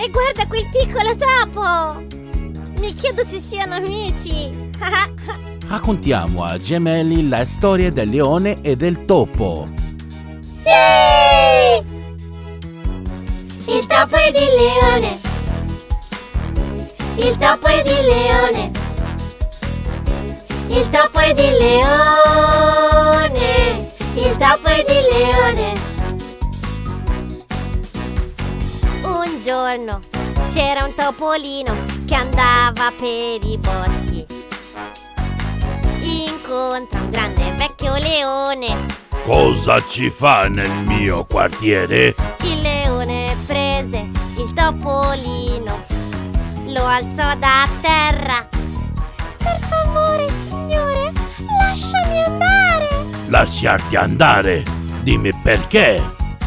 E guarda quel piccolo topo! Mi chiedo se siano amici. Raccontiamo a gemelli la storia del leone e del topo. Sì! Il topo ed il leone. Il topo ed il leone. Il topo ed il leone. Il topo ed il leone. Un giorno c'era un topolino che andava per i boschi. Incontra un grande vecchio leone. Cosa ci fa nel mio quartiere? Il leone prese il topolino, lo alzò da terra. Per favore, signore, lasciami andare. Lasciarti andare? Dimmi perché?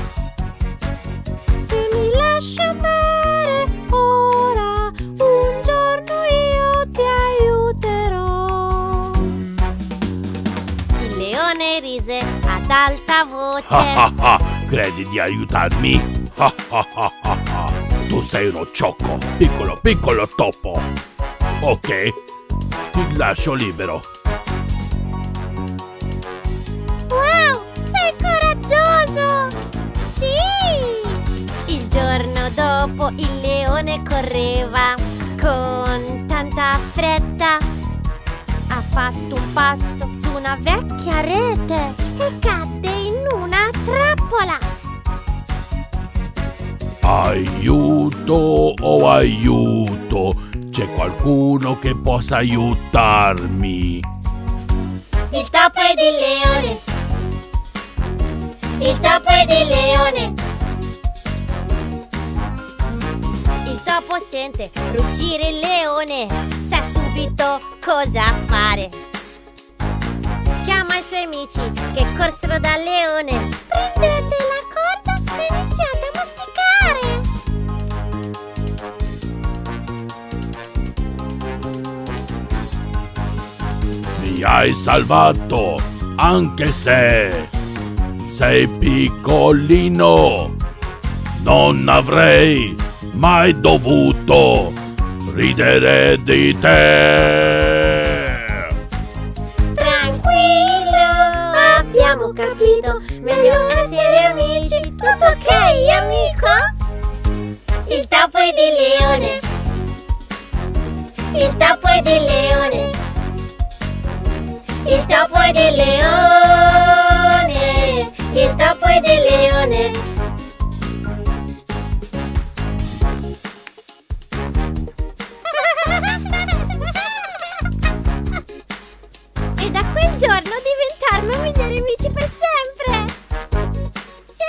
Se mi lasci andare ora, un giorno io ti aiuterò. Il leone rise ad alta voce. Credi di aiutarmi? Tu sei uno sciocco, piccolo topo. Ok, ti lascio libero. Wow, sei coraggioso! Sì! Il giorno dopo il leone correva con tanta fretta. Ha fatto un passo su una vecchia rete e cadde in una trappola. Aiuto, oh aiuto! C'è qualcuno che possa aiutarmi? Il topo ed il leone. Il topo ed il leone. Il topo sente ruggire il leone, sa subito cosa fare. Chiama i suoi amici che corsero dal leone. Prendete la corda e iniziate a masticare. Mi hai salvato, anche se sei piccolino. Non avrei mai dovuto ridere di te. Tranquillo, abbiamo capito. Meglio essere amici. Tutto ok, amico? Il topo ed il leone. Il topo ed il leone. Il topo ed il leone. Il topo ed il leone. E da quel giorno diventarono migliori amici per sempre. Sì!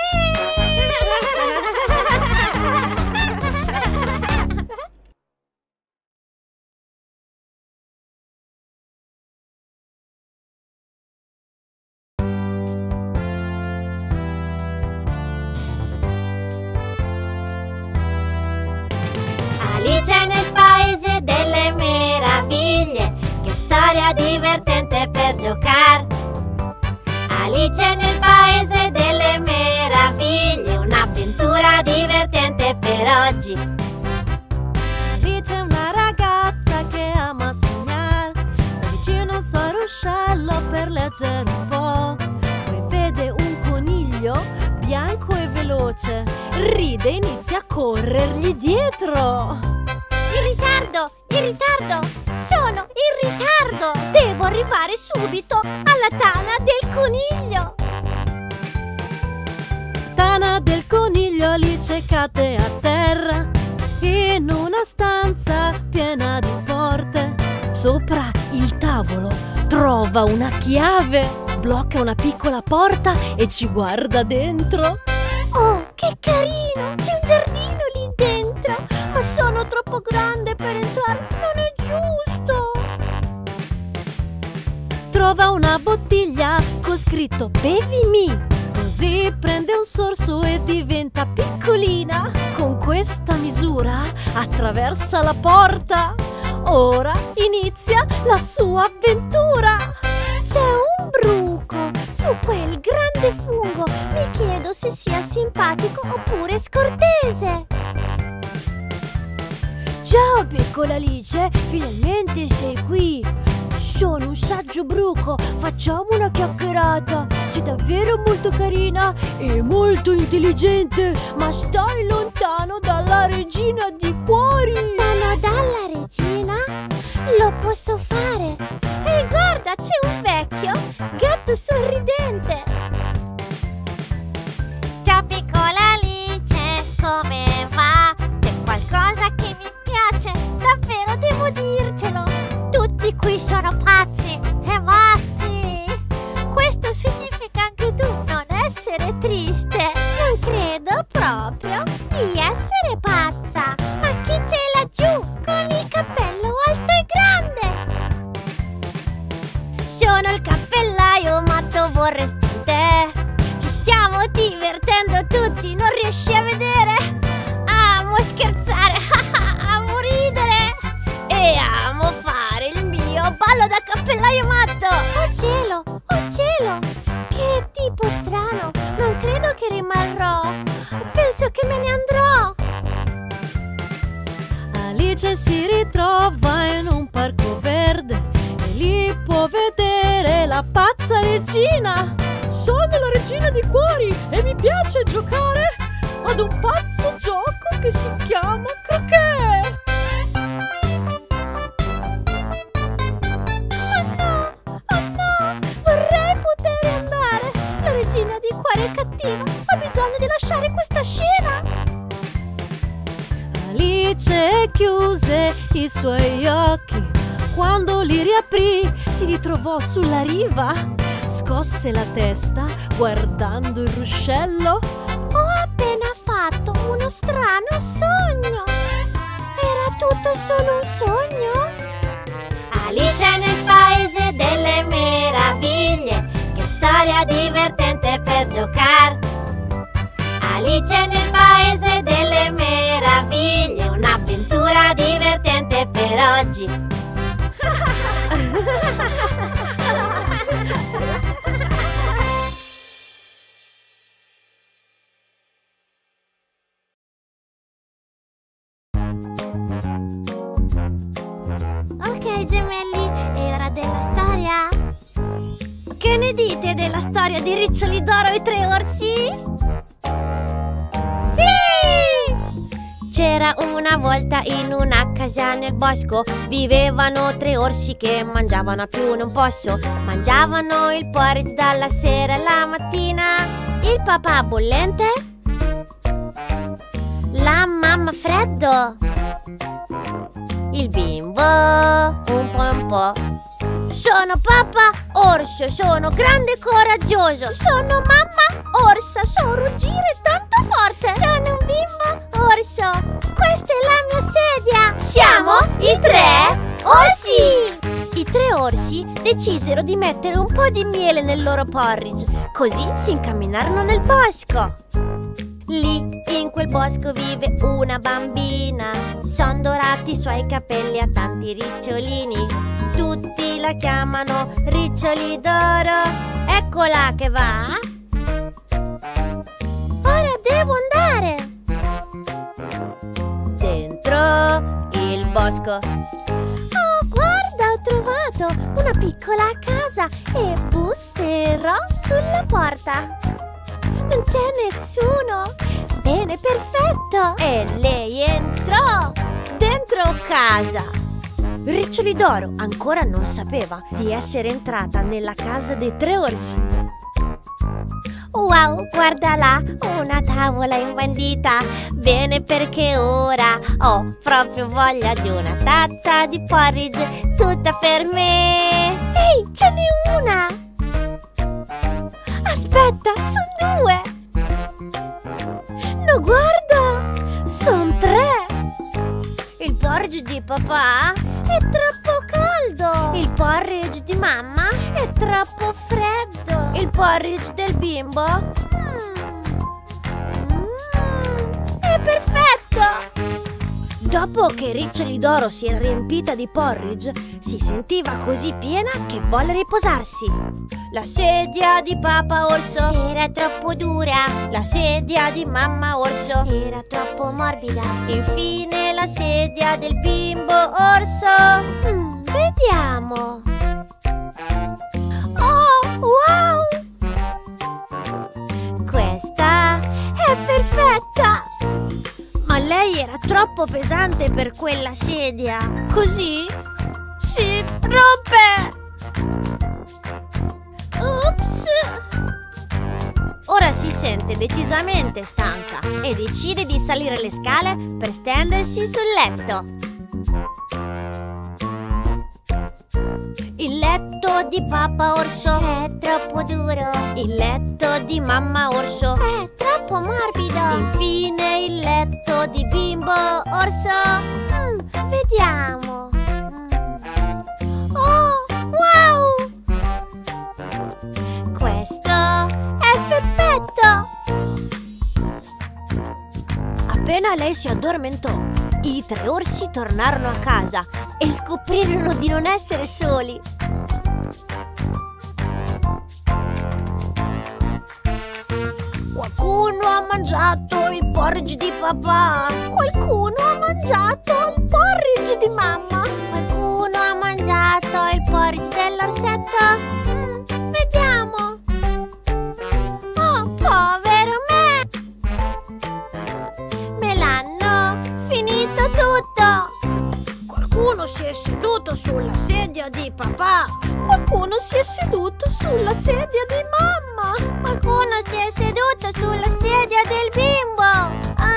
Alice nel paese delle meraviglie, che storia divertente per giocare. Alice nel paese delle meraviglie, un'avventura divertente per oggi. Lì c'è una ragazza che ama sognare, sta vicino al suo ruscello per leggere un po'. Poi vede un coniglio bianco e veloce, ride e inizia a corrergli dietro. In ritardo! In ritardo! Sono in ritardo! Devo arrivare subito alla tana del coniglio! Tana del coniglio, Alice cade a terra in una stanza piena di porte. Sopra il tavolo trova una chiave, blocca una piccola porta e ci guarda dentro. Oh, che carino! C'è un giardino lì dentro! Ma sono troppo grande per entrare! Non è giusto! Trova una bottiglia con scritto "Bevimi". Così prende un sorso e diventa piccolina. Con questa misura attraversa la porta. Ora inizia la sua avventura. C'è un bruco su quel grande fungo. Mi chiedo se sia simpatico oppure scortese. Oh, piccola Alice, finalmente sei qui. Sono un saggio bruco, facciamo una chiacchierata. Sei davvero molto carina e molto intelligente, ma stai lontano dalla regina di cuori. Lontano dalla regina? Lo posso fare. E guarda, c'è un vecchio gatto sorridente. Ciao piccola Alice, come va? C'è qualcosa che mi piace, davvero devo dirtelo. Tutti qui sono pazzi e matti. Questo significa anche tu non essere triste. Non credo proprio di essere pazza. Ma chi c'è laggiù con il cappello alto e grande? Sono il cappellaio matto borrestante. Ci stiamo divertendo tutti, non riesci a vedere? Amo scherzare, amo ridere e amo fare il mio ballo da cappellaio matto. Oh cielo, che tipo strano. Non credo che rimarrò. Penso che me ne andrò. Alice si ritrova in un parco verde e lì può vedere la pazza regina. Sono la regina di cuori e mi piace giocare ad un pazzo gioco che si chiama croquet. Oh no, vorrei poter andare. La regina di cuori è cattiva, ho bisogno di lasciare questa scena. Alice chiuse i suoi occhi. Quando li riaprì, si ritrovò sulla riva. Scosse la testa guardando il ruscello. Ho appena fatto uno strano sogno. Era tutto solo un sogno? Alice nel paese delle meraviglie. Che storia divertente per giocare. Alice nel paese delle meraviglie. Un'avventura divertente per oggi. Ok gemelli, è ora della storia. Che ne dite della storia di Riccioli d'Oro e tre orsi? Sì! C'era una volta in una casa nel bosco vivevano tre orsi che mangiavano a più non posso. Mangiavano il porridge dalla sera alla mattina, il papà bollente, la mamma freddo, il bimbo un po'. Sono papà orso, sono grande e coraggioso. Sono mamma orsa, so ruggire tanto forte. Sono un bimbo orso, questa è la mia sedia. Siamo i tre orsi. I tre orsi decisero di mettere un po' di miele nel loro porridge, così si incamminarono nel bosco. Lì in quel bosco vive una bambina. Son dorati i suoi capelli a tanti ricciolini. Tutti la chiamano Riccioli d'Oro. Eccola che va. Ora devo andare dentro il bosco. Oh, guarda, ho trovato una piccola casa e busserò sulla porta. Non c'è nessuno. Bene, perfetto. E lei entrò dentro casa. Riccioli d'Oro ancora non sapeva di essere entrata nella casa dei tre orsi. Wow, guarda là, una tavola imbandita. Bene, perché ora ho proprio voglia di una tazza di porridge tutta per me. Ehi, ce n'è una. Aspetta, sono due. No, guarda, sono tre. Il porridge di papà è troppo caldo. Il porridge di mamma è troppo freddo. Il porridge del bimbo è perfetto. Dopo che Riccioli d'Oro si era riempita di porridge, Si sentiva così piena che volle riposarsi. La sedia di papà orso Era troppo dura, la sedia di mamma orso, era troppo morbida. infine la sedia del bimbo orso. Vediamo. Oh, wow! Questa è perfetta. Ma lei era troppo pesante per quella sedia. Così si rompe. Ops. Ora si sente decisamente stanca e decide di salire le scale per stendersi sul letto. Il letto di papà orso È troppo duro, il letto di mamma orso, è troppo morbido. infine il letto di bimbo orso. Vediamo. Oh, wow! Questo è perfetto. Appena lei si addormentò, i 3 orsi tornarono a casa e scoprirono di non essere soli. Qualcuno ha mangiato il porridge di papà. Qualcuno ha mangiato il porridge di mamma. Qualcuno ha mangiato il porridge dell'orsetto? Vediamo. Oh, povero me! Me l'hanno finito tutto. Qualcuno si è seduto sulla sedia di papà. Qualcuno si è seduto sulla sedia di mamma. Qualcuno si è seduto sulla sedia del bimbo.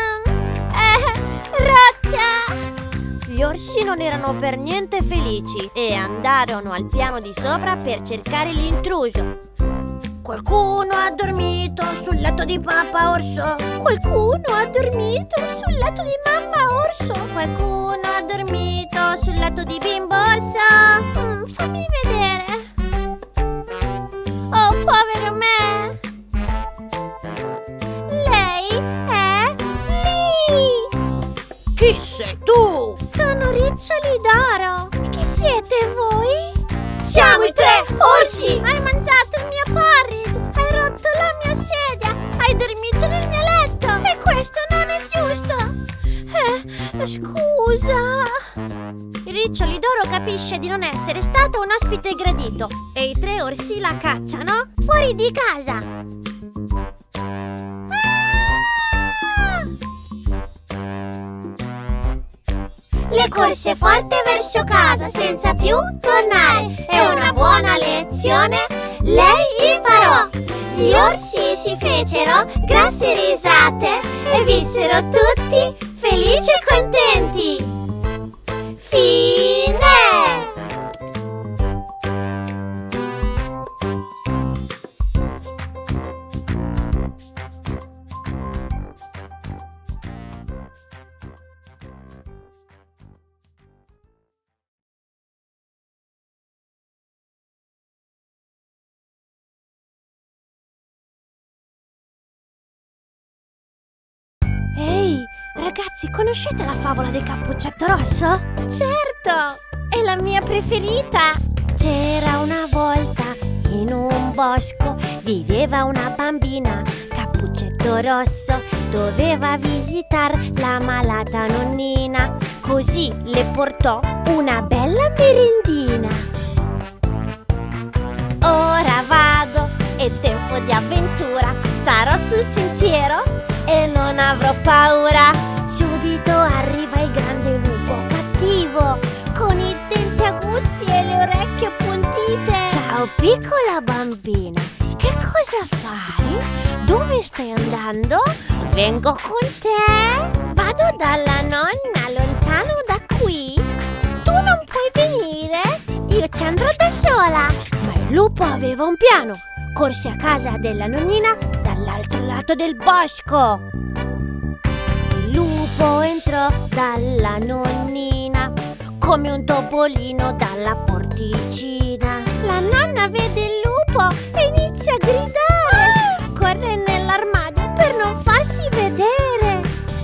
Rotta! Gli orsi non erano per niente felici e andarono al piano di sopra per cercare l'intruso. Qualcuno ha dormito sul letto di papà orso. Qualcuno ha dormito sul letto di mamma orso. Qualcuno ha dormito sul letto di bimbo orso. Fammi vedere. Oh, povero me! Lei è lì! Chi sei tu? Sono riccioli d'oro! Chi siete voi? Siamo i 3 orsi! Hai mangiato il mio porridge! Hai rotto la mia sedia! Hai dormito nel mio letto! E questo non è giusto! Scusa! Il riccioli d'oro capisce di non essere stato un ospite gradito e i 3 orsi la cacciano fuori di casa. Le corse forte verso casa senza più tornare. È una buona lezione, lei imparò. Gli orsi si fecero grosse risate e vissero tutti felici e contenti. Fine! Ehi, ragazzi, conoscete la favola del Cappuccetto Rosso? Certo, è la mia preferita. C'era una volta in un bosco viveva una bambina, Cappuccetto Rosso doveva visitare la malata nonnina, così le portò una bella merendina. Ora vado, è tempo di avventura, sarò sul sentiero e non avrò paura. Subito arriva il grande lupo cattivo, con i denti aguzzi e le orecchie appuntite. Ciao piccola bambina, che cosa fai? Dove stai andando? Vengo con te. Vado dalla nonna lontano da qui. Tu non puoi venire? Io ci andrò da sola. Ma il lupo aveva un piano. Corse a casa della nonnina dall'altro lato del bosco. Il lupo entrò dalla nonnina come un topolino dalla porticina. La nonna vede il lupo e inizia a gridare. Corre nell'armadio per non farsi vedere.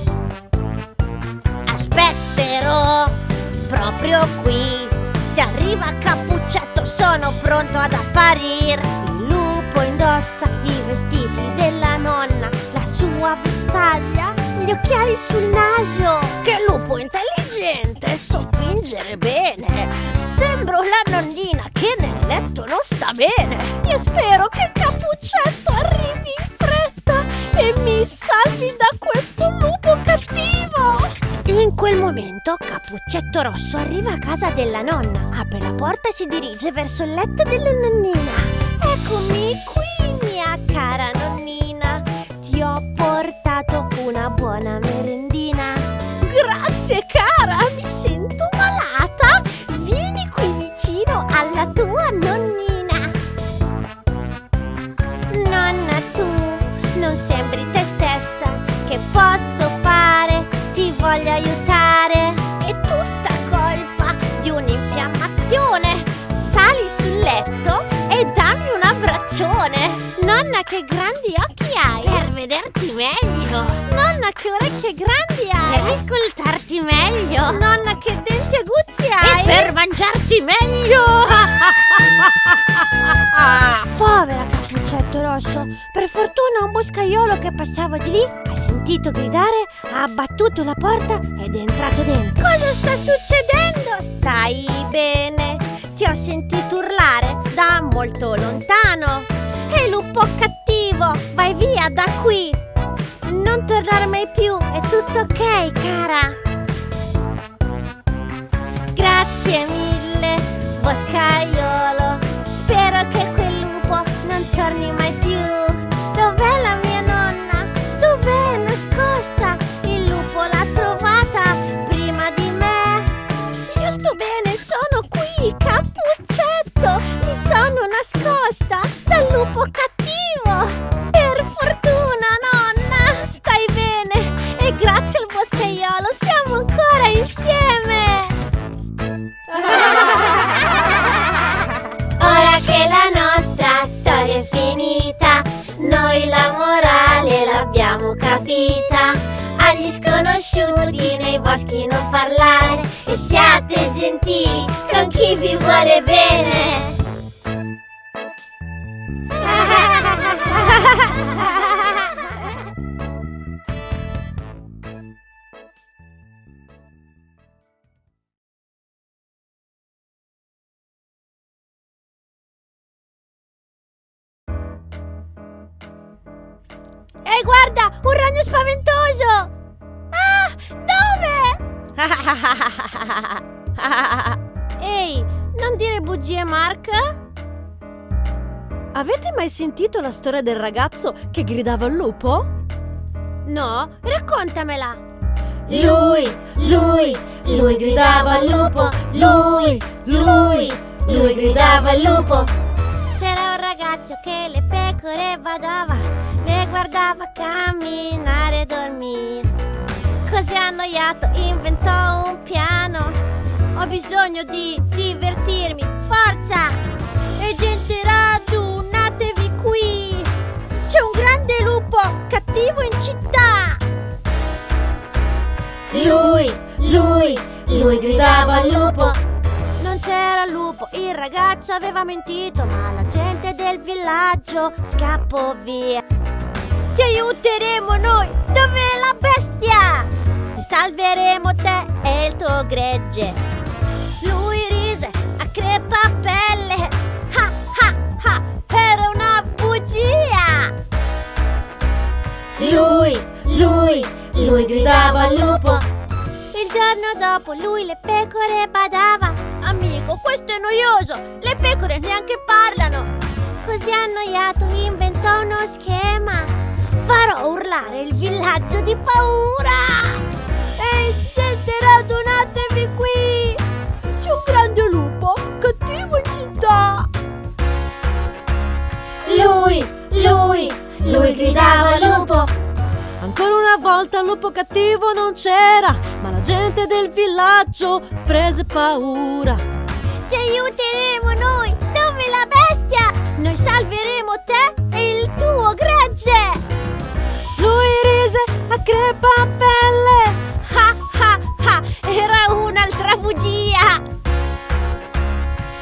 Aspetterò proprio qui. Se arriva arriva Cappuccetto, sono pronto ad apparire. Il lupo indossa i vestiti della nonna, la sua vestaglia, gli occhiali sul naso. Che lupo intelligente, so fingere bene. Sembro la nonnina che nel letto non sta bene. Io spero che Cappuccetto arrivi in fretta e mi salvi da questo lupo cattivo. In quel momento Cappuccetto Rosso arriva a casa della nonna, apre la porta e si dirige verso il letto della nonnina. Eccomi qui, mia cara nonnina, ti ho portato una buona merendina. Grazie cara, mi sento malata, vieni qui vicino alla tua nonnina. Nonna, tu non sembri te stessa, che posso fare? Ti voglio aiutare, è tutta colpa di un'infiammazione. Sali sul letto e dammi un abbraccione. Nonna, che grandi occhi hai per vederti meglio. Nonna, che orecchie grandi hai per ascoltarti meglio. Nonna, che denti aguzzi hai per mangiarti meglio. Povera Cappuccetto Rosso, per fortuna un boscaiolo che passava di lì ha sentito gridare, ha abbattuto la porta ed è entrato dentro. Cosa sta succedendo? Stai bene? Ti ho sentito urlare da molto lontano. Ehi lupo cattivo, vai via da qui, non tornare mai più, è tutto ok cara. Grazie mille boscaiolo, spero che quel lupo non torni mai più. Dov'è la mia nonna? Dov'è nascosta? Il lupo l'ha trovata prima di me. Io sto bene, sono qui, Cappuccetto, mi sono nascosta dal lupo cattivo. Per fortuna nonna, stai bene e grazie al boscaiolo siamo ancora insieme. Ora che la nostra storia è finita, noi la morale l'abbiamo capita. Agli sconosciuti nei boschi non parlare e siate gentili con chi vi vuole bene. Ehi, guarda, un ragno spaventoso! Ah, dove? Ehi, non dire bugie, Mark. Avete mai sentito la storia del ragazzo che gridava al lupo? No, raccontamela. Lui gridava al lupo. Lui gridava al lupo. C'era un ragazzo che le pecore badava, le guardava camminare e dormire. Così annoiato inventò un piano. Ho bisogno di divertirmi, forza! E gente radunatevi qui! C'è un grande lupo cattivo in città! Lui gridava al lupo. Non c'era il lupo, il ragazzo aveva mentito, ma la gente del villaggio scappò via. Ti aiuteremo noi, dov'è la bestia? E salveremo te e il tuo gregge. Lui rise a crepapelle, ha ha ha, era una bugia. Lui gridava al lupo. Il giorno dopo lui le pecore badava. Amico, questo è noioso, le pecore neanche parlano. Così annoiato inventò uno schema. Farò urlare il villaggio di paura. Ehi gente, radunatevi qui, c'è un grande lupo cattivo in città. Lui gridava al lupo. Ancora una volta il lupo cattivo non c'era, ma la gente del villaggio prese paura. Ti aiuteremo noi, dove la bestia? Noi salveremo te e il tuo gregge. Lui rise a crepapelle, Ha ha ha, era un'altra bugia.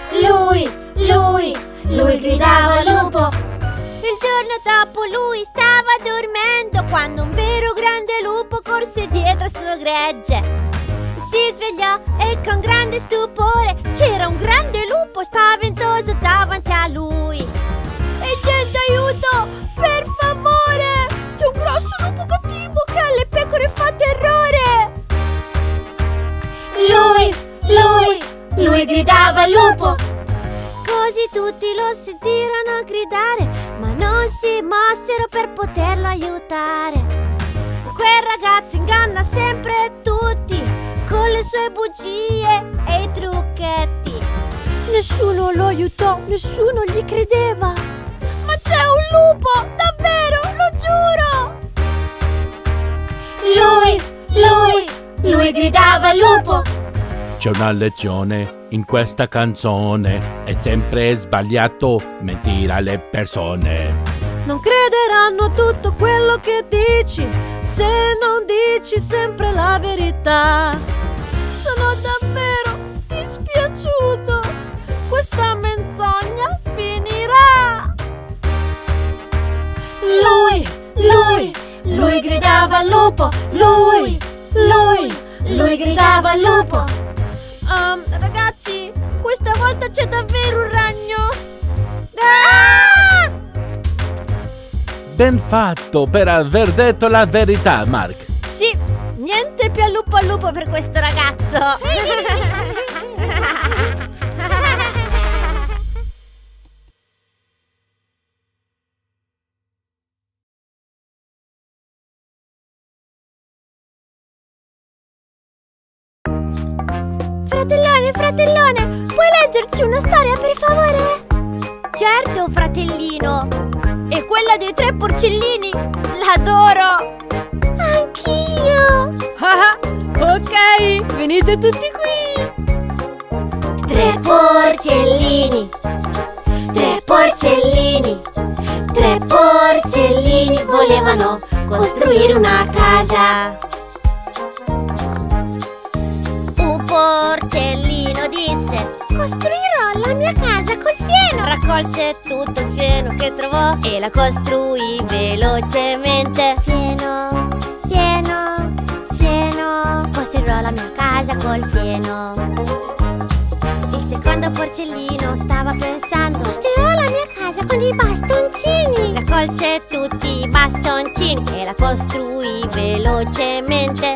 dopo lui stava dormendo quando un vero grande lupo corse dietro al suo gregge. Si svegliò e con grande stupore c'era un grande lupo spaventoso davanti a lui. E gente, aiuto! Per favore! C'è un grosso lupo cattivo che alle pecore fa terrore! Lui gridava al lupo. Così tutti lo sentirono gridare, ma non si mossero per poterlo aiutare. Quel ragazzo inganna sempre tutti con le sue bugie e i trucchetti. Nessuno lo aiutò, nessuno gli credeva. Ma c'è un lupo, davvero, lo giuro! Lui gridava al lupo. C'è una lezione in questa canzone. È sempre sbagliato mentire alle persone. Non crederanno a tutto quello che dici se non dici sempre la verità. Sono davvero dispiaciuto. Questa menzogna finirà. Lui gridava al lupo. Lui gridava al lupo. Ragazzi, questa volta c'è davvero un ragno. Ah! Ben fatto per aver detto la verità, Mark. Sì, niente più al lupo per questo ragazzo. Fratellone, puoi leggerci una storia per favore? Certo, fratellino. E quella dei 3 porcellini, l'adoro. Anch'io. Ok, venite tutti qui. 3 porcellini. 3 porcellini. 3 porcellini volevano costruire una casa. Un porcellino disse: costruirò la mia casa col fieno. Raccolse tutto il fieno che trovò e la costruì velocemente. Fieno, fieno, fieno. Costruirò la mia casa col fieno. Il secondo porcellino stava pensando: costruirò la mia casa con i bastoncini. Raccolse tutti i bastoncini e la costruì velocemente.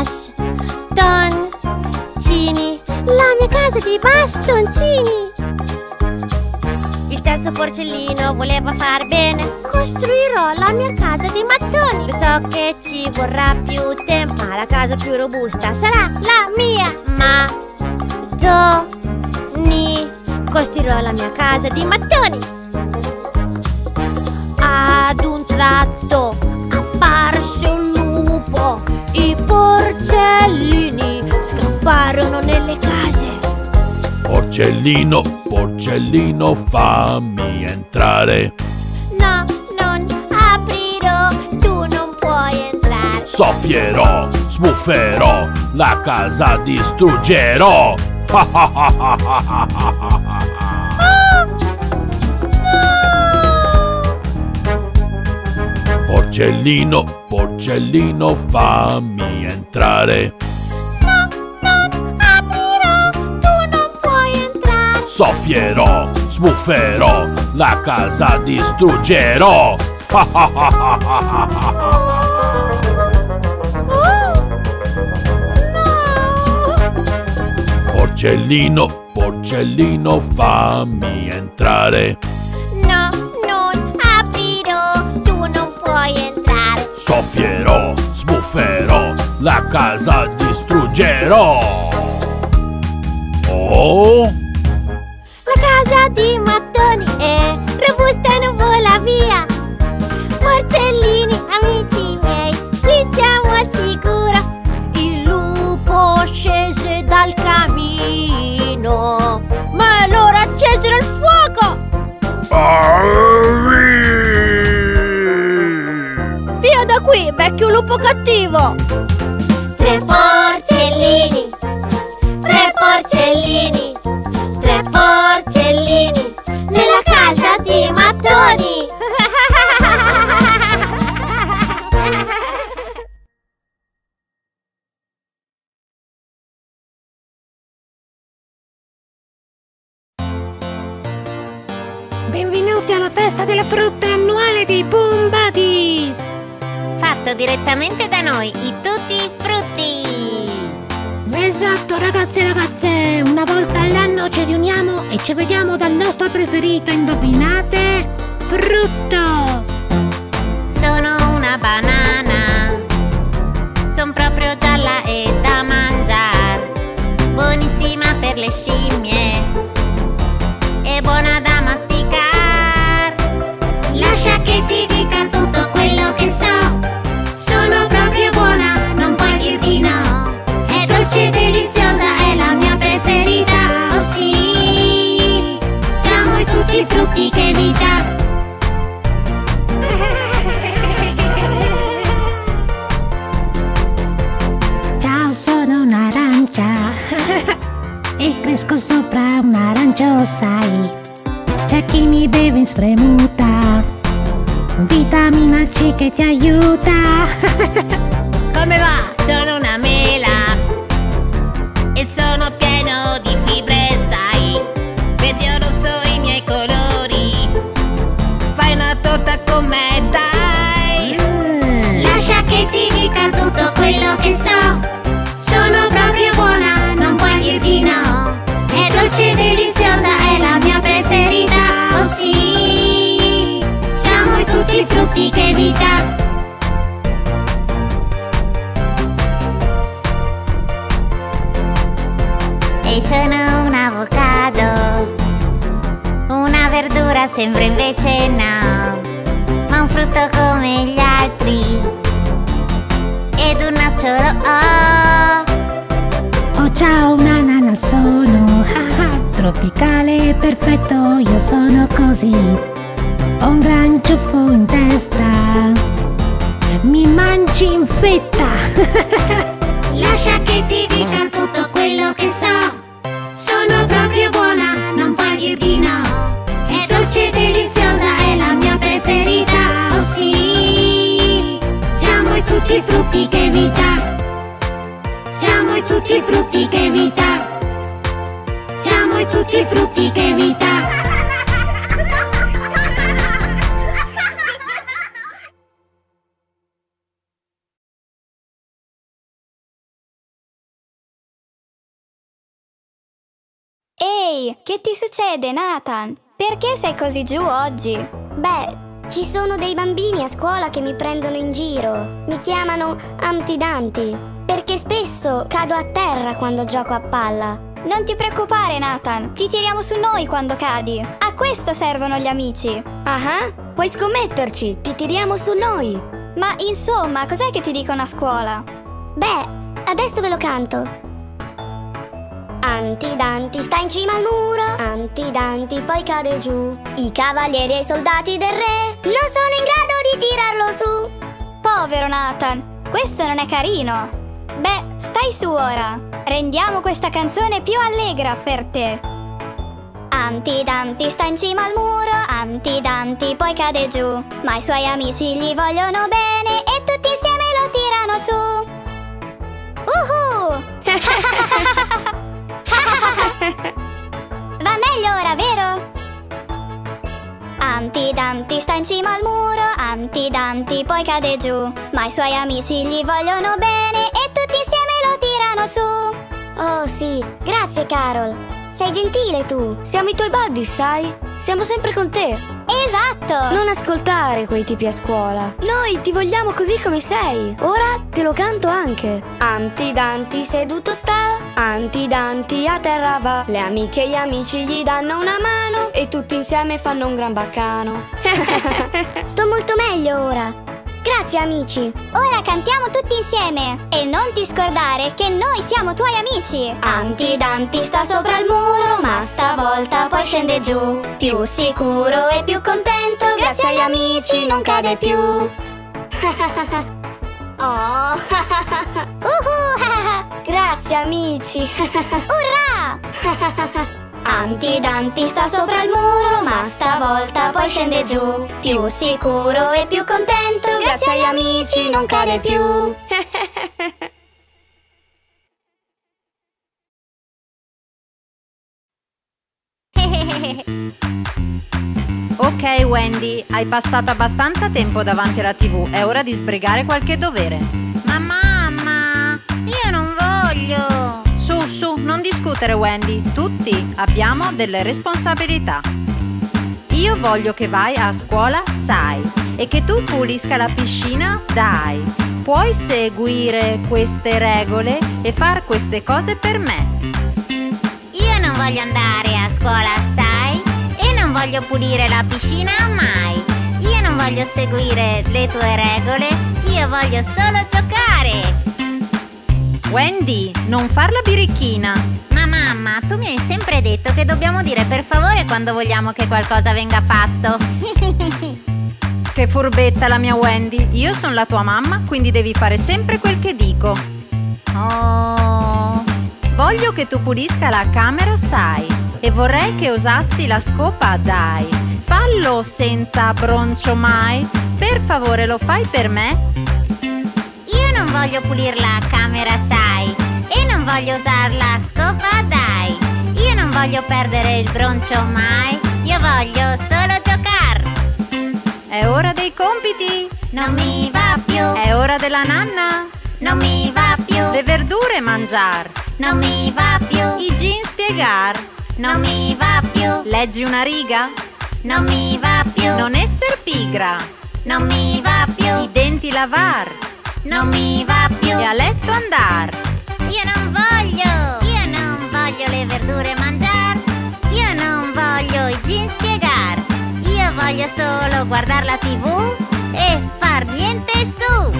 Bastoncini, la mia casa di bastoncini. Il terzo porcellino voleva far bene: costruirò la mia casa di mattoni. Lo so che ci vorrà più tempo, ma la casa più robusta sarà la mia. Mattoni, costruirò la mia casa di mattoni. Ad un tratto apparse un lupo. I porcellini scapparono nelle case. Porcellino, porcellino, fammi entrare. No, non aprirò, tu non puoi entrare. Soffierò, sbufferò, la casa distruggerò. Porcellino, porcellino, fammi entrare. No, non aprirò, tu non puoi entrare. Soffierò, sbufferò, la casa distruggerò. Porcellino, porcellino, fammi entrare. No, non aprirò, tu non puoi entrare. Soffierò, sbufferò, la casa distruggerò. Oh! La casa di mattoni è robusta e non vola via. Porcellini, amici miei, qui siamo al sicuro. Il lupo scese dal camino, ma loro accesero il fuoco. Via da qui, vecchio lupo cattivo. 3 porcellini. 3 porcellini. 3 porcellini nella casa di mattoni. inizia la festa della frutta annuale dei Boom Buddies! Fatto direttamente da noi, i Tutti Frutti! Esatto, ragazzi e ragazze, una volta all'anno ci riuniamo e ci vediamo dal nostro preferito, indovinate? Frutto! Sono una banana, son proprio gialla e da mangiare, buonissima per le scimmie e buona da masticar. Lascia che ti dica tutto quello che so, sono proprio buona, non puoi dir di no, è dolce e deliziosa, è la mia preferita, oh sì, siamo i Tutti Frutti che vita. Ciao, sono un'arancia e cresco sopra un arancio, sai. C'è chi mi beve in spremuta, vitamina C che ti aiuta. Come va? Sono una mela e sono pieno di fibre, sai. Vedi rosso i miei colori, fai una torta con me, dai. Lascia che ti dica tutto quello che so, sono proprio buona, non puoi dir di no, è dolce e deliziosa, è la mia preferita, oh sì, siamo i Tutti Frutti che vita. E sono un avocado, una verdura sembra invece no, ma un frutto come gli altri, ed un nocciolo ho. Oh ciao, un'anana sono, tropicale e perfetto, io sono così. Ho un gran ciuffo in testa, mi mangi in fetta. Lascia che ti dica tutto quello che so, sono proprio buona, non puoi dir di no, è dolce e deliziosa, è la mia preferita, oh sì, siamo i Tutti Frutti che vita, siamo i Tutti Frutti che vita, siamo i Tutti Frutti che vita. Ehi, che ti succede, Nathan? Perché sei così giù oggi? Beh, ci sono dei bambini a scuola che mi prendono in giro. Mi chiamano Humpty Dumpty, perché spesso cado a terra quando gioco a palla. Non ti preoccupare, Nathan, ti tiriamo su noi quando cadi. A questo servono gli amici. Ah, puoi scommetterci, ti tiriamo su noi. Ma insomma, cos'è che ti dicono a scuola? Beh, adesso ve lo canto. Humpty Dumpty sta in cima al muro, Humpty Dumpty poi cade giù. I cavalieri e i soldati del re non sono in grado di tirarlo su. Povero Nathan, questo non è carino. Beh, stai su ora. Rendiamo questa canzone più allegra per te. Humpty Dumpty sta in cima al muro, Humpty Dumpty poi cade giù. Ma i suoi amici gli vogliono bene e tutti insieme lo tirano su. Va meglio ora, vero? Humpty Dumpty sta in cima al muro, Humpty Dumpty poi cade giù. Ma i suoi amici gli vogliono bene e tutti insieme lo tirano su. Oh sì, grazie Carol. Sei gentile tu. Siamo i tuoi buddy, sai? Siamo sempre con te. Esatto! Non ascoltare quei tipi a scuola. Noi ti vogliamo così come sei. Ora te lo canto anche. Humpty Dumpty seduto sta, Humpty Dumpty a terra va. Le amiche e gli amici gli danno una mano e tutti insieme fanno un gran baccano. Sto molto meglio ora. Grazie amici. Ora cantiamo tutti insieme. E non ti scordare che noi siamo tuoi amici. Humpty Dumpty sta sopra il muro, ma stavolta poi scende giù. Più sicuro e più contento, grazie agli amici non cade più. Oh. Grazie amici. Urrà! Humpty Dumpty sta sopra il muro, ma stavolta poi scende giù. Più sicuro e più contento, grazie agli amici non cade più. Ok Wendy, hai passato abbastanza tempo davanti alla TV, è ora di sbrigare qualche dovere. Ma mamma, io non voglio. Su, non discutere Wendy, tutti abbiamo delle responsabilità. Io voglio che vai a scuola, sai, e che tu pulisca la piscina, dai. Puoi seguire queste regole e far queste cose per me. Io non voglio andare a scuola, sai, e non voglio pulire la piscina mai. Io non voglio seguire le tue regole, io voglio solo giocare. Wendy, non far la birichina. Ma mamma, tu mi hai sempre detto che dobbiamo dire per favore quando vogliamo che qualcosa venga fatto. Che furbetta la mia Wendy. Io sono la tua mamma, quindi devi fare sempre quel che dico. Oh. Voglio che tu pulisca la camera, sai, e vorrei che usassi la scopa, dai. Fallo senza broncio mai. Per favore, lo fai per me? Io non voglio pulire la camera, sai, e non voglio usare la scopa, dai. Io non voglio perdere il broncio mai, io voglio solo giocare. È ora dei compiti. Non mi va più. È ora della nanna. Non mi va più. Le verdure mangiar. Non mi va più. I jeans piegar. Non mi va più. Leggi una riga. Non mi va più. Non esser pigra. Non mi va più. I denti lavar. Non mi va più. E a letto andar. Io non voglio le verdure mangiar. Io non voglio i jeans piegar. Io voglio solo guardare la TV e far niente su.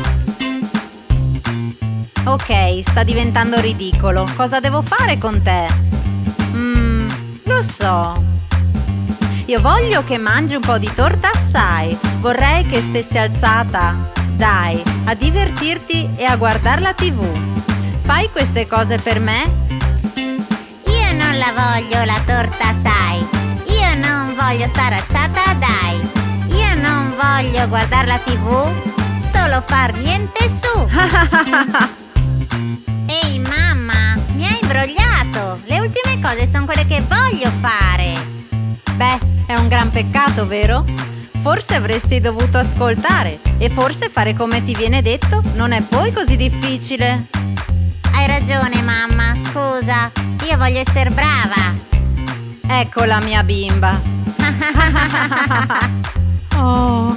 Ok, sta diventando ridicolo. Cosa devo fare con te? Lo so. Io voglio che mangi un po' di torta assai. Vorrei che stessi alzata, dai, a divertirti e a guardare la TV. Fai queste cose per me? Io non la voglio la torta, sai. Io non voglio stare alzata, dai. Io non voglio guardare la TV, solo far niente su. Ehi mamma, mi hai imbrogliato. Le ultime cose sono quelle che voglio fare. Beh, è un gran peccato, vero? Forse avresti dovuto ascoltare e forse fare come ti viene detto non è poi così difficile. Hai ragione mamma, scusa, io voglio essere brava. Ecco la mia bimba. Oh.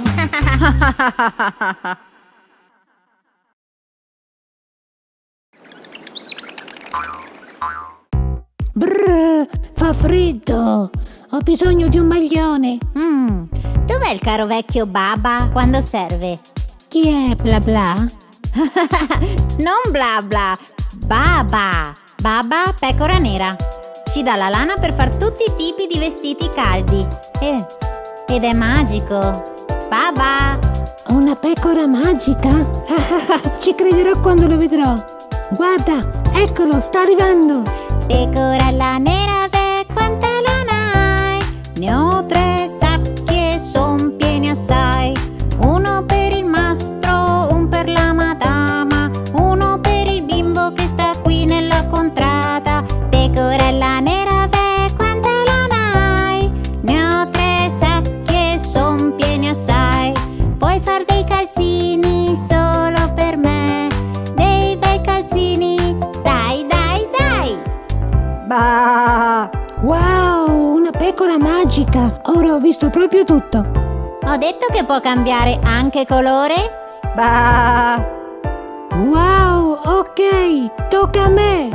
Brrr, fa freddo. Ho bisogno di un maglione. Dov'è il caro vecchio Baba quando serve? Chi è bla bla? Non bla bla, Baba. Baba pecora nera. Ci dà la lana per far tutti i tipi di vestiti caldi. Ed è magico. Baba. Una pecora magica? Ci crederò quando lo vedrò. Guarda, eccolo, sta arrivando. Pecorella nera, beh, quanta lana hai? Ne ho 3 sacchi e son pieni assai. Uno per il mastro, un per la madama, uno per il bimbo che sta qui nella contrada. Pecorella nera, beh, quanta lana hai? Ne ho 3 sacchi e son pieni assai. Puoi far dei calzini solo per me, dei bei calzini, dai, dai, dai. Bah! Wow, una pecora magica! Ora ho visto proprio tutto. Ho detto che può cambiare anche colore? Bah! Wow, ok, tocca a me!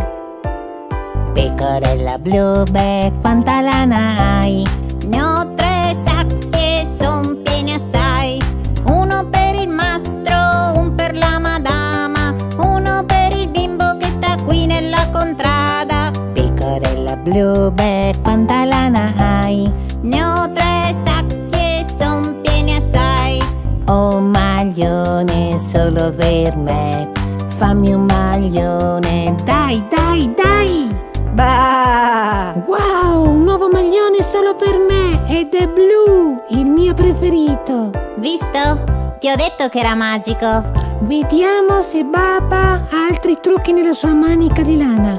Pecorella blu, beh, quanta lana hai? Ne ho 3 sacchi e son pieni assai. Uno per il mastro, un per la madama, uno per il bimbo che sta qui nella contrada. Pecorella blu, beh, quanta lana hai? Ne ho 3 sacchi e son pieni assai. Ho un maglione solo per me. Fammi un maglione, dai, dai, dai! Bah! Wow, un nuovo maglione solo per me ed è blu, il mio preferito. Visto? Ti ho detto che era magico. Vediamo se Baba ha altri trucchi nella sua manica di lana.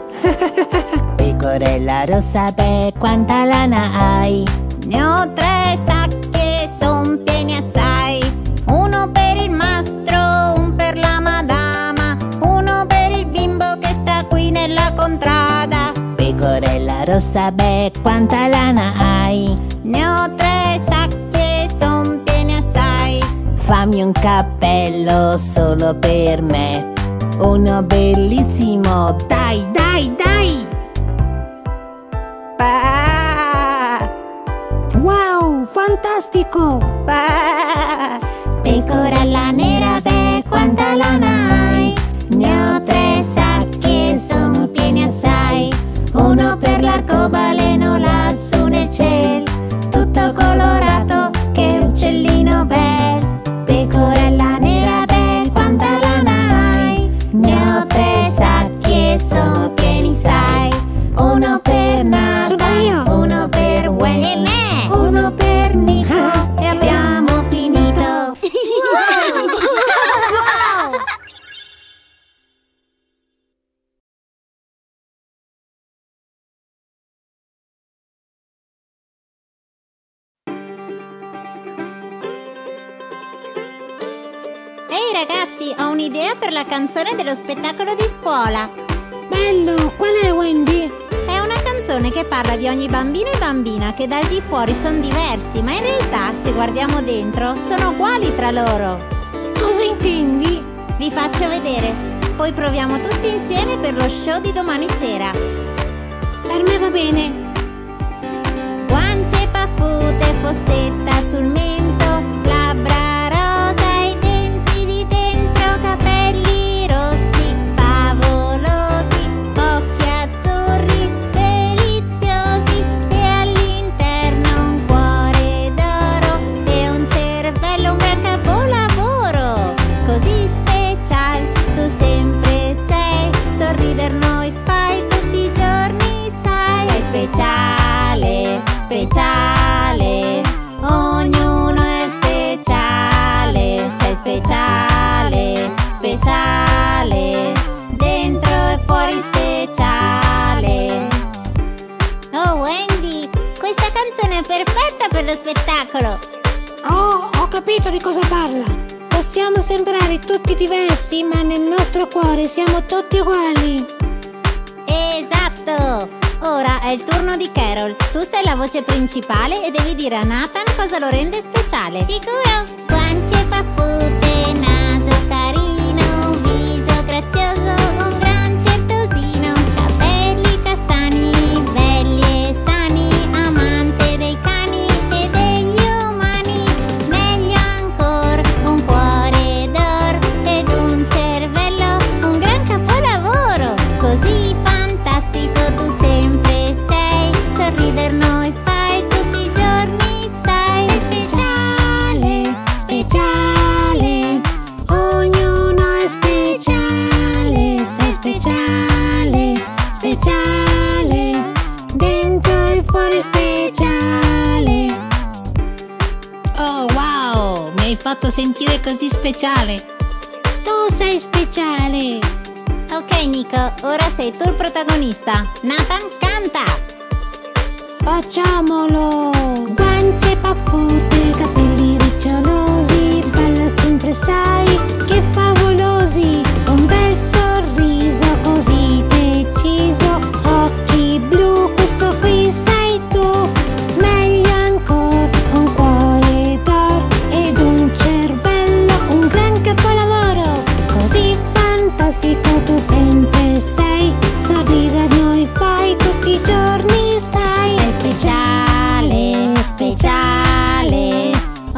Pecorella rossa, beh, quanta lana hai? Ne ho 3 sacchi son pieni assai. Uno per il mastro, un per la madama, uno per il bimbo che sta qui nella contrada. Pecorella rossa, beh, quanta lana hai? Ne ho 3 sacchi e son pieni assai. Fammi un cappello solo per me, uno bellissimo, dai, dai, dai! Bah! Wow, fantastico! Bah! Pecorella nera, beh, quanta lana hai? Ne ho 3 sacchi e son pieni assai. Uno per l'arcobaleno lassù nel cielo, tutto colorato, che uccellino bel. Pecorella nera, beh, quanta lana hai? Ne ho 3 sacchi e son pieni, sai. Uno per Nathan, uno per Wendy e me, uno per Nico e abbiamo finito. Ehi ragazzi, ho un'idea per la canzone dello spettacolo di scuola. Bello, qual è, Wendy? È una canzone che parla di ogni bambino e bambina che dal di fuori sono diversi, ma in realtà, se guardiamo dentro, sono uguali tra loro. Cosa intendi? Vi faccio vedere, poi proviamo tutti insieme per lo show di domani sera. Per me va bene. Guance paffute, fossetta sul mento, labbra rosa e denti di dentro, capelli rossi, favolosi, occhi azzurri, deliziosi e all'interno un cuore d'oro e un cervello, un gran capolavoro. Così special, tu sempre sei, sorrider noi fai tutti i giorni, sai. Sei speciale, speciale, ognuno è speciale. Sei speciale, speciale, dentro e fuori speciale. Oh Wendy, questa canzone è perfetta per lo spettacolo. Oh, ho capito di cosa parla. Possiamo sembrare tutti diversi, ma nel nostro cuore siamo tutti uguali. Esatto! Ora è il turno di Carol. Tu sei la voce principale e devi dire a Nathan cosa lo rende speciale. Sicuro? Guance paffute, naso carino, un viso grazioso, un gran certosino, capelli castani, belli e sani, amante dei cani e degli umani, meglio ancora un cuore d'oro ed un cervello, un gran capolavoro. Così fantastico tu sempre sei, sorrider noi fai tutti i giorni, sai. Sei speciale, speciale, ognuno è speciale. Sei speciale, speciale, dentro e fuori speciale. Oh, wow, mi hai fatto sentire così speciale. Tu sei speciale. Ok Nico, ora sei tu il protagonista. Nathan, canta! Facciamolo! Guance paffute, capelli ricciolosi, balla sempre sai, che favolosi! Un bel sorriso così deciso, occhi blu, questo qui sei tu! Meglio ancora, un cuore d'oro ed un cervello, un gran capolavoro! Così fantastico tu sempre sei, sorridere noi fai tutti i giorni, sai. Sei speciale, speciale,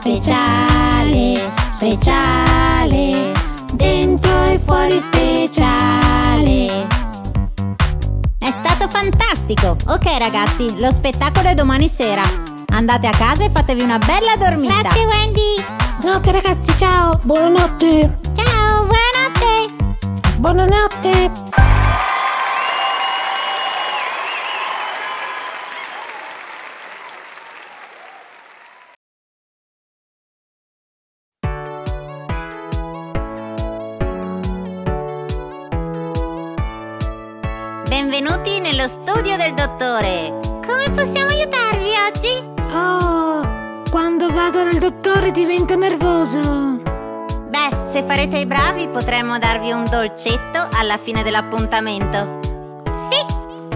speciale, speciale, dentro e fuori speciale. È stato fantastico! Ok ragazzi, lo spettacolo è domani sera. Andate a casa e fatevi una bella dormita. Grazie Wendy. Notte ragazzi, ciao, buonanotte. Ciao, buonanotte. Buonanotte. Benvenuti nello studio del dottore. Come possiamo aiutarvi oggi? Oh, quando vado dal dottore divento nervoso. Beh, se farete i bravi potremmo darvi un dolcetto alla fine dell'appuntamento. Sì.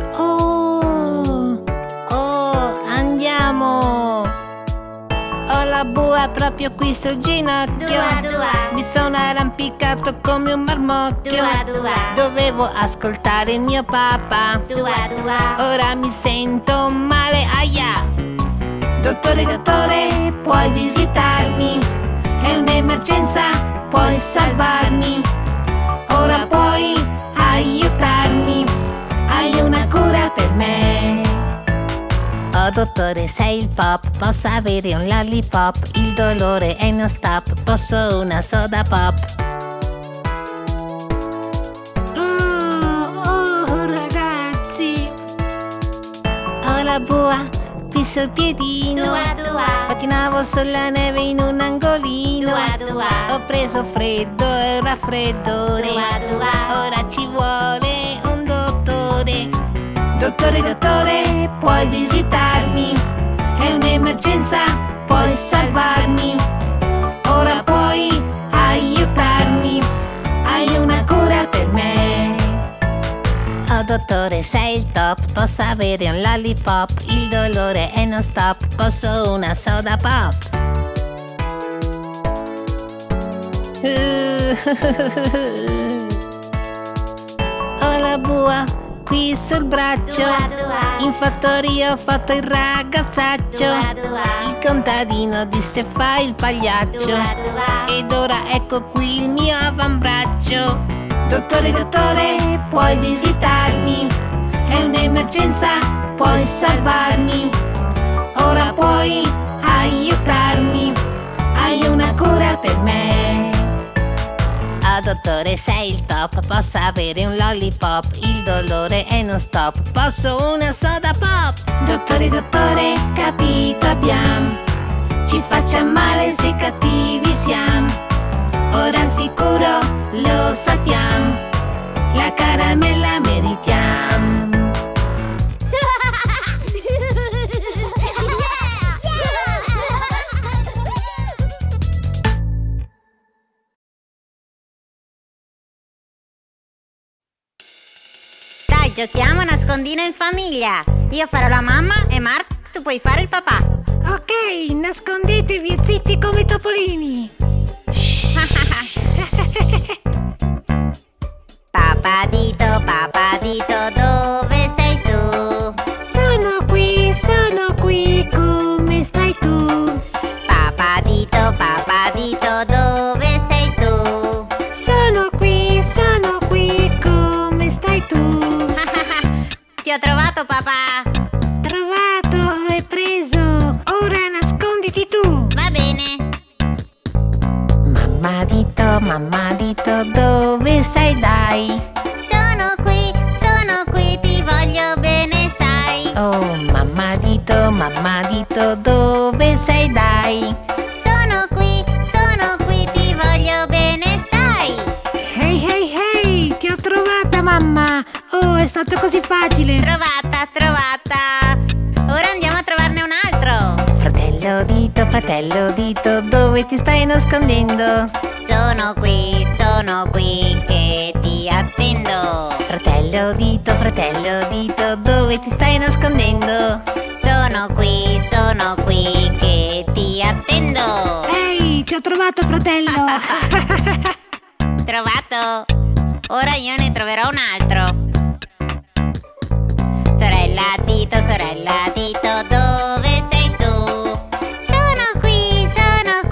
Oh, andiamo. Ho la bua proprio qui sul ginocchio. Dua. Mi sono arrampicato come un marmocchio. Dua. Dovevo ascoltare il mio papà. Dua. Ora mi sento male, aia. Dottore, puoi visitarmi? È un'emergenza, puoi salvarmi. Ora puoi aiutarmi. Hai una cura per me. Oh dottore, sei il pop, posso avere un lollipop? Il dolore è non stop, posso una soda pop? Oh ragazzi, ho la bua qui sul piedino. Dua. Pattinavo sulla neve in un angolino. Dua. Ho preso freddo e un raffreddore. Dua. Ora ci vuole un dottore. Dottore, puoi visitarmi? È un'emergenza, puoi salvarmi. Ora puoi aiutarmi. Hai una cura per me. Oh dottore, sei il top, posso avere un lollipop? Il dolore è non stop, posso una soda pop? Ho la bua qui sul braccio. In fattoria ho fatto il ragazzaccio. Il contadino disse fai il pagliaccio. Ed ora ecco qui il mio avambraccio. Dottore, puoi visitarmi? È un'emergenza, puoi salvarmi. Ora puoi aiutarmi. Hai una cura per me. Oh dottore, sei il top, posso avere un lollipop? Il dolore è non stop, posso una soda pop? Dottore, capito abbiamo. Ci faccia male se cattivi siamo. Ora sicuro lo sappiamo. La caramella meritiamo. Dai, giochiamo a nascondino in famiglia. Io farò la mamma e Mark, tu puoi fare il papà. Ok, nascondetevi e zitti come i topolini. Papadito, dove sei tu? Sono qui, come stai tu? Papadito, dove sei tu? Sono qui, come stai tu? Ti ho trovato papà. Trovato e preso, ora nasconditi tu. Va bene. Mamma dito, dove sei dai? Sono qui, ti voglio bene sai. Oh mamma dito, dove sei dai? Sono qui, ti voglio bene sai. Hey, ti ho trovata mamma. Oh, è stato così facile. Trovata. Ora andiamo a trovarne un altro. Fratello dito, dove ti stai nascondendo? Sono qui che ti attendo. Fratello dito, dove ti stai nascondendo? Sono qui che ti attendo. Ehi, ti ho trovato fratello. Trovato. Ora io ne troverò un altro. Sorella Tito, dove sei tu? Sono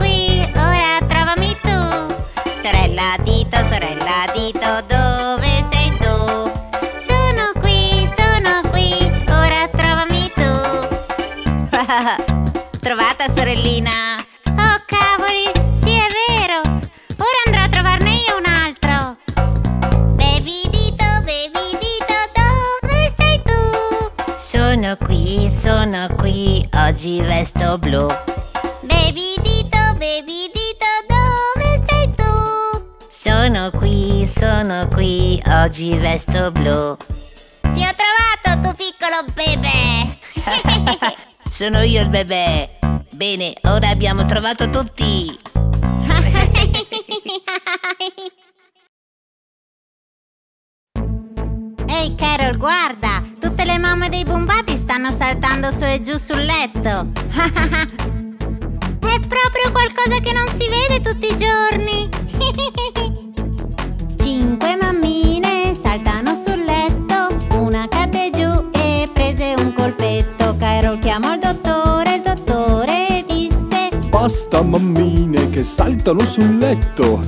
Baby Dito, dove sei tu? Sono qui, oggi vesto blu. Ti ho trovato, tu piccolo bebè. Sono io il bebè. Bene, ora abbiamo trovato tutti. Ehi Carol, guarda! Tutte le mamme dei bombati stanno saltando su e giù sul letto. È proprio qualcosa che non si vede tutti i giorni. 5 mammine saltano sul letto, una cadde giù e prese un colpetto. Carol chiamò il dottore disse: Basta mammine che saltano sul letto.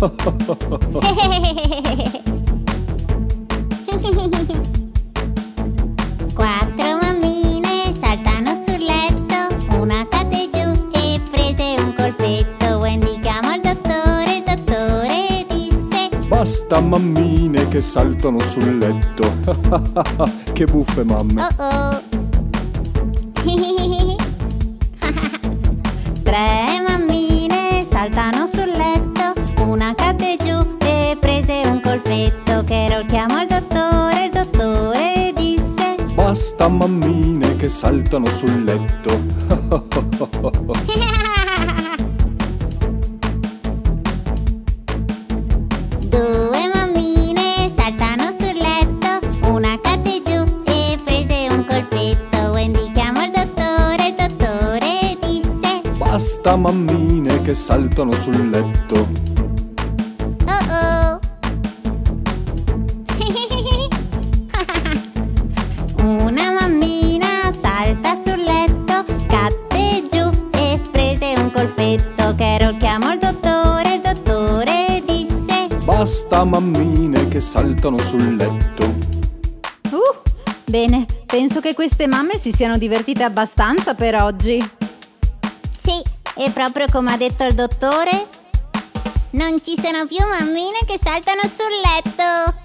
4 mammine saltano sul letto, una cadde giù e prese un colpetto. Wendy chiamò il dottore disse: Basta mammine che saltano sul letto. Che buffe mamme. oh. 3 mammine saltano sul letto, una cadde giù e prese un colpetto. Carol chiamò il dottore disse: Basta mammine che saltano sul letto. 2 mammine saltano sul letto, una cadde giù e prese un colpetto. Wendy chiamò il dottore disse: Basta mammine che saltano sul letto. oh. Una mammina salta sul letto, cadde giù e prese un colpetto. Carol chiamò il dottore disse: Basta mammine che saltano sul letto. Bene, penso che queste mamme si siano divertite abbastanza per oggi. Sì, e proprio come ha detto il dottore, non ci sono più mammine che saltano sul letto.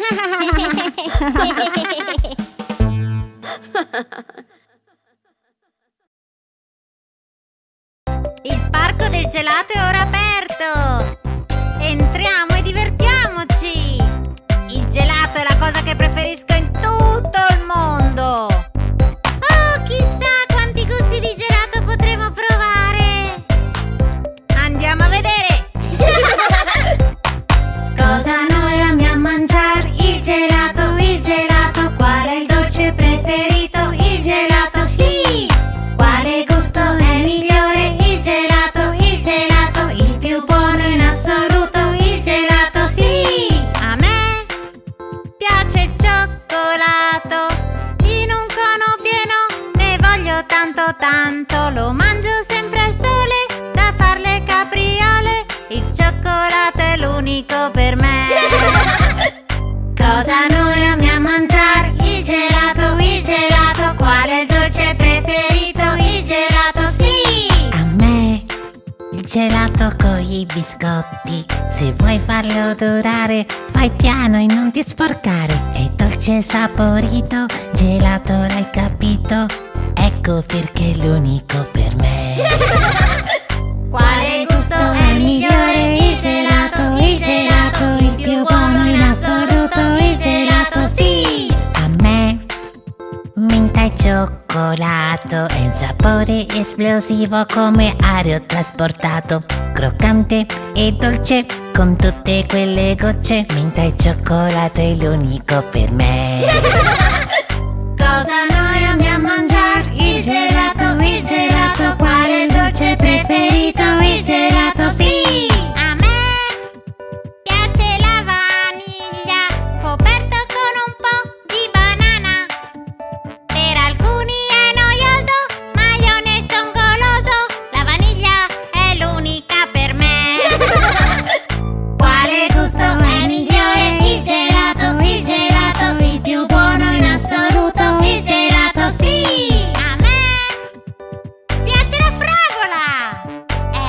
Il parco del gelato è ora aperto! Entriamo e divertiamoci! Il gelato è la cosa che preferisco in tutto il mondo! Oh, chissà quanti gusti di gelato potremo provare! Andiamo a vedere! Cosa noi amiamo mangiare? Il gelato, qual è il dolce preferito? Il gelato, sì! Quale gusto è migliore? Il gelato, il più buono in assoluto, il gelato, sì! A me piace il cioccolato, in un cono pieno ne voglio tanto, lo mangio sempre al sole, da far le capriole, il cioccolato è l'unico per me. Cosa noi amiamo mangiare? Il gelato, qual è il dolce preferito? Il gelato, sì! A me il gelato con i biscotti. Se vuoi farlo durare, fai piano e non ti sporcare. È dolce e saporito, gelato, l'hai capito? Ecco perché è l'unico per me. Quale gusto è migliore? Il gelato, il più buono in assoluto, il gelato, sì! A me menta e cioccolato, è un sapore esplosivo come aria trasportato, croccante e dolce con tutte quelle gocce. Menta e cioccolato è l'unico per me. Cosa noi amiamo mangiare? Il gelato, qual è il dolce preferito? Il gelato, sì! A me piace la vaniglia, coperto con un po' di banana. Per alcuni è noioso, ma io ne son goloso. La vaniglia è l'unica per me. Quale gusto è migliore? Il gelato, il più buono in assoluto, il gelato, sì! A me piace la fragola, è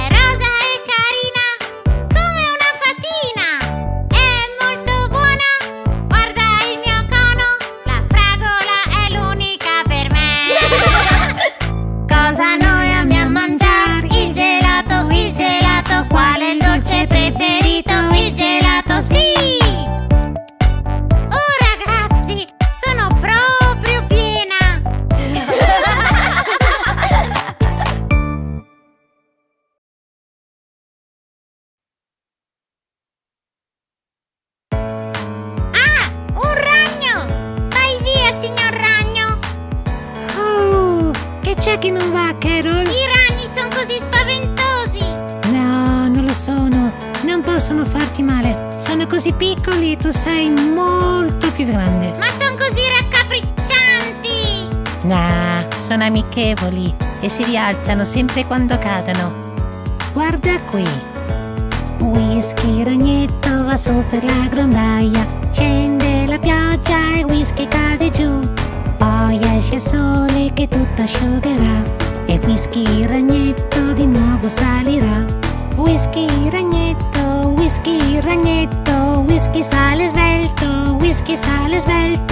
possono farti male. Sono così piccoli e tu sei molto più grande. Ma sono così raccapriccianti! Nah, sono amichevoli e si rialzano sempre quando cadono. Guarda qui. Whisky ragnetto va su per la grondaia, scende la pioggia e Whisky cade giù. Poi esce il sole che tutto asciugherà e Whisky ragnetto di nuovo salirà. Whisky ragnetto, Whisky ragnetto, Whisky sale svelto, Whisky sale svelto.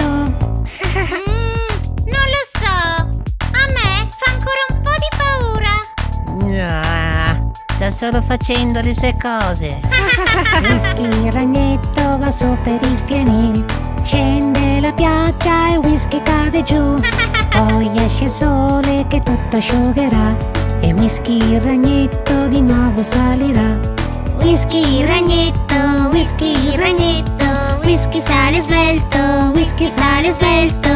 Non lo so, a me fa ancora un po' di paura. Sta solo facendo le sue cose. Whisky ragnetto va su per il fienil, scende la pioggia e Whisky cade giù. Poi esce il sole che tutto asciugherà e Whisky ragnetto di nuovo salirà. Whisky ragnetto, Whisky ragnetto, Whisky sale svelto, Whisky sale svelto.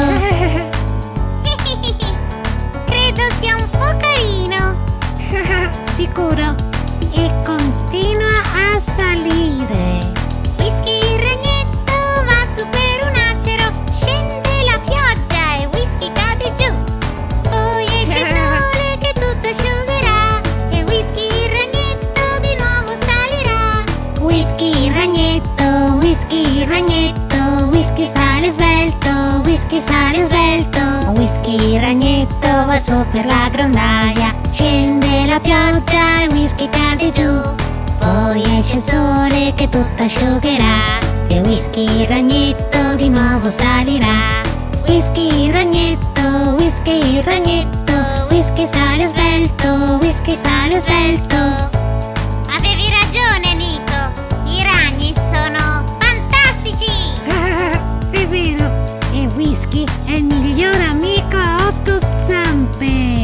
Credo sia un po' carino. Sicuro. E continua a salire. Whisky il ragnetto va su per un acero, scende la pioggia e Whisky cade giù. Poi esce il sole che tutto asciugherà e Whisky il ragnetto di nuovo salirà. Whisky ragnetto, Whisky ragnetto, Whisky sale svelto, Whisky sale svelto. Whisky ragnetto va su per la grondaia, scende la pioggia e Whisky cade giù. Poi esce il sole che tutto asciugherà e Whisky ragnetto di nuovo salirà. Whisky ragnetto, Whisky ragnetto, Whisky sale svelto, Whisky sale svelto. Avevi ragione, Nico. I ragni sono fantastici. È vero, e Whisky è il miglior amico a 8 zampe.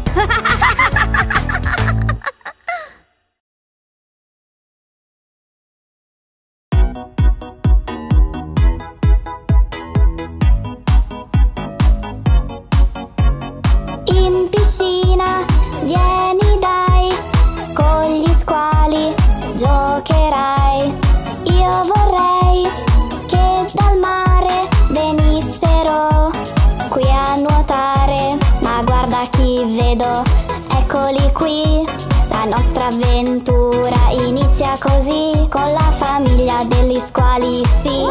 In piscina, vieni dai, con gli squali giocherai. Io vorrei che dal mare venissero qui a nuotare, ma guarda chi vedo, eccoli qui. La nostra avventura inizia così, con la famiglia degli squali, sì. Wow!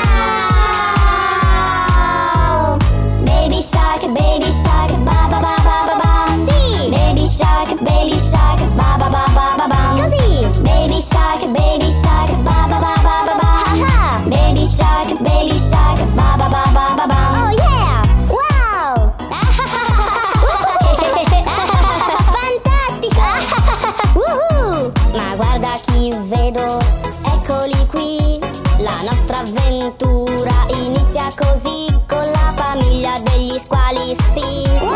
Baby shark, ba ba ba ba ba ba. Sì! Baby shark, ba ba ba ba ba ba. Così! Baby shark, ba ba ba ba ba ba. Baby shark, ba ba ba ba ba ba. Oh yeah! Wow! Fantastico! Woohoo! Ma guarda chi vedo, eccoli qui. La nostra avventura inizia così, con la famiglia degli squali, sì. Wow!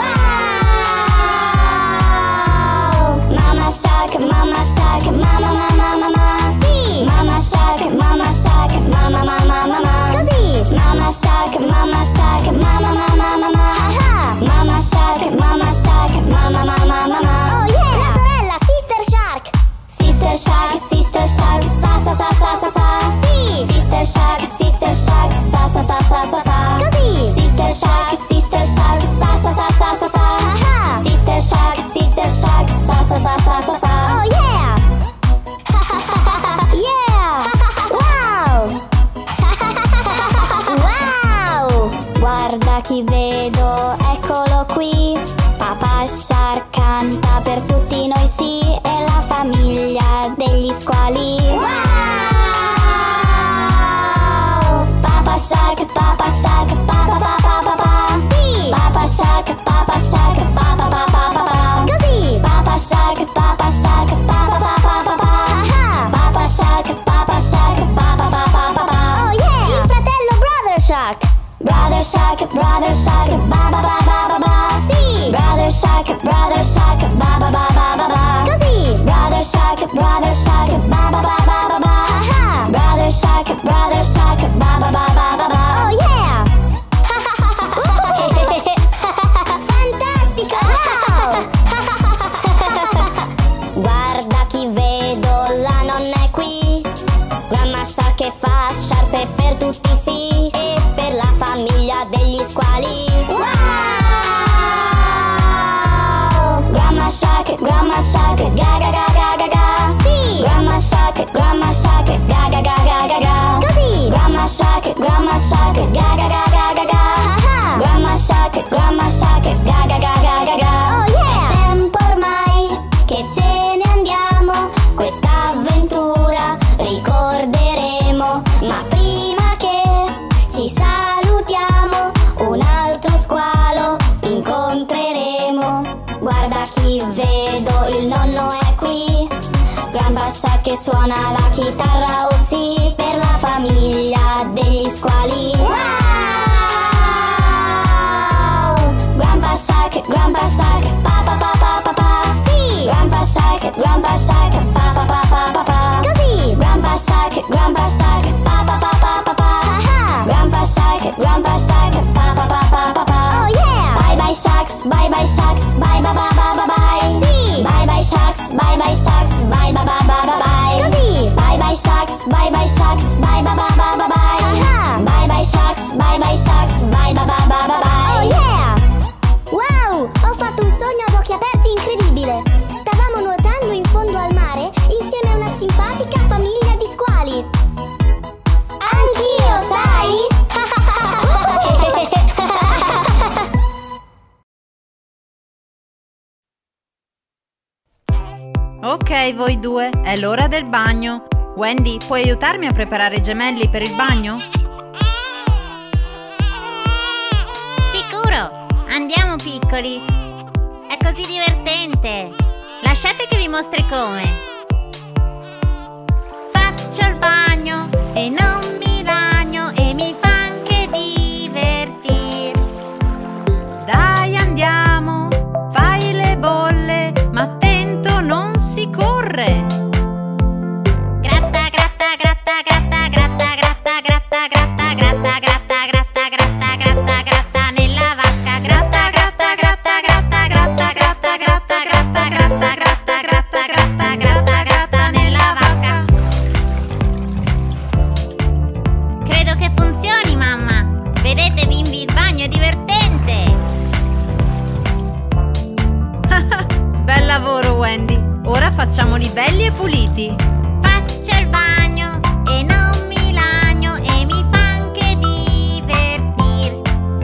Mama shark, mama shark, mama mama mama. Sì! Mama shark, mama shark, mama mama mama. Così! Mama shark, mama shark, mama mama mama. Mama shark, mama shark, mama mama mama. Oh yeah! La sorella, sister shark. Sister shark, sa sa sa sa sa sa. Sì! Sister shark, sa sa sa sa sa sa. Così! Sister shark, sa sa sa sa sa sa. Sister shark, sa sa sa sa sa sa. Oh yeah! E per tutti sì, e per la famiglia degli squali. Wow! Grandma Shark, ga ga ga ga ga ga. Sì! Grandma Shark, ga ga ga ga ga ga. Così! Grandma Shark, ga ga ga ga ga ga. Grandma Shark, ga ga ga ga ga ga. Oh yeah! È tempo ormai che ce ne andiamo, questa avventura ricorderemo, ma prima che ci salutiamo un altro squalo incontreremo. Guarda chi vedo, il nonno è qui. Grandpa Shark che suona la chitarra, oh sì, per la famiglia degli squali. Wow! Grandpa Shark, pa pa pa pa pa pa. Sì! Grandpa Shark, pa pa pa pa pa. Così! Grandpa Shark, pa pa pa pa pa. Grandpa Shark, pa pa pa pa. Oh yeah! Bye bye sharks, bye bye bye bye bye bye. Sì! Bye bye sharks, bye bye bye bye bye. Così! Bye bye sharks, bye bye bye bye bye. Bye bye sharks, bye bye bye bye. Oh yeah! Wow! Ho fatto un sogno ad occhi aperti incredibile! Stavamo nuotando in fondo al mare insieme a una simpatica famiglia di squali! Anch'io, sai? Ok, voi due, è l'ora del bagno. Wendy, puoi aiutarmi a preparare i gemelli per il bagno? Sicuro! Andiamo piccoli! È così divertente! Lasciate che vi mostri come! Faccio il bagno e non mi bagno e mi fa anche divertir. Dai, andiamo! Fai le bolle, ma attento, non si corre! Gratta, gratta, gratta, gratta, gratta, gratta, gratta, gratta, gratta, gratta, gratta, gratta, gratta, gratta nella vasca. Gratta, gratta, gratta, gratta, gratta, gratta, gratta, gratta, gratta, gratta, gratta, gratta, gratta, gratta nella vasca. Credo che funzioni, mamma. Vedete, bimbi, il bagno è divertente. Bel lavoro, Wendy! Ora facciamoli belli e puliti! Faccio il bagno e non mi lagno e mi fa anche divertir.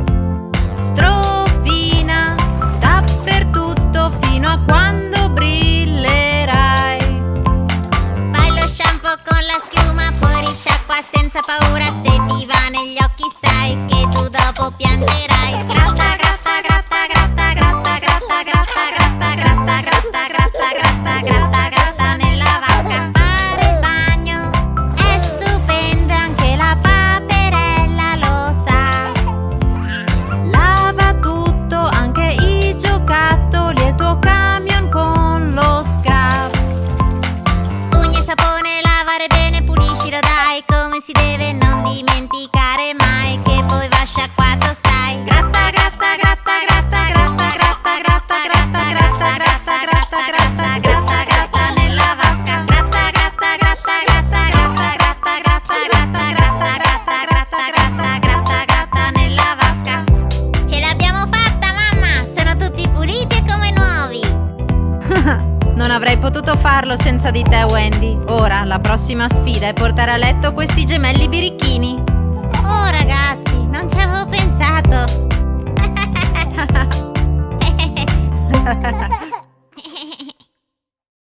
Strofina dappertutto fino a quando brillerai. Fai lo shampoo con la schiuma, poi risciacqua senza paura. Se ti va negli occhi sai che tu dopo piangerai. Gratta, gratta, gratta, gratta, gratta, gratta, gratta, gratta, gratta, gratta, gratta, gratta, gratta, gratta nella vasca. Fare il bagno è stupendo, anche la paperella lo sa. Lava tutto, anche i giocattoli e il tuo camion con lo scrub. Spugna e sapone, lavare bene, puliscilo dai come si deve, non dimenticare mai che poi va sciacquato, sai. Gratta, gratta, gratta, gratta, gratta, gratta, gratta, gratta, gratta, gratta, gratta, gratta, gratta, gratta nella vasca. Gratta, gratta, gratta, gratta, gratta, gratta, gratta, gratta, gratta, gratta, gratta, gratta, gratta, gratta nella vasca. Ce l'abbiamo fatta, mamma! Sono tutti puliti e come nuovi! Non avrei potuto farlo senza di te, Wendy. Ora la prossima sfida è portare a letto questi gemelli birichini. Oh ragazzi,